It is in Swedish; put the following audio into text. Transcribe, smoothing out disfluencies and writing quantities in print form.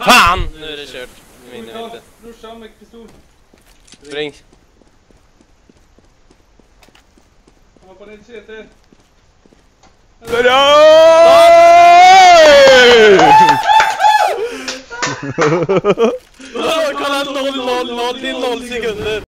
Fan! Nu är det kört. Nu vinner vi inte. Brorsan med pistol. Spring. Han hoppar ner till CT. Kolla 0 till 0 sekunder.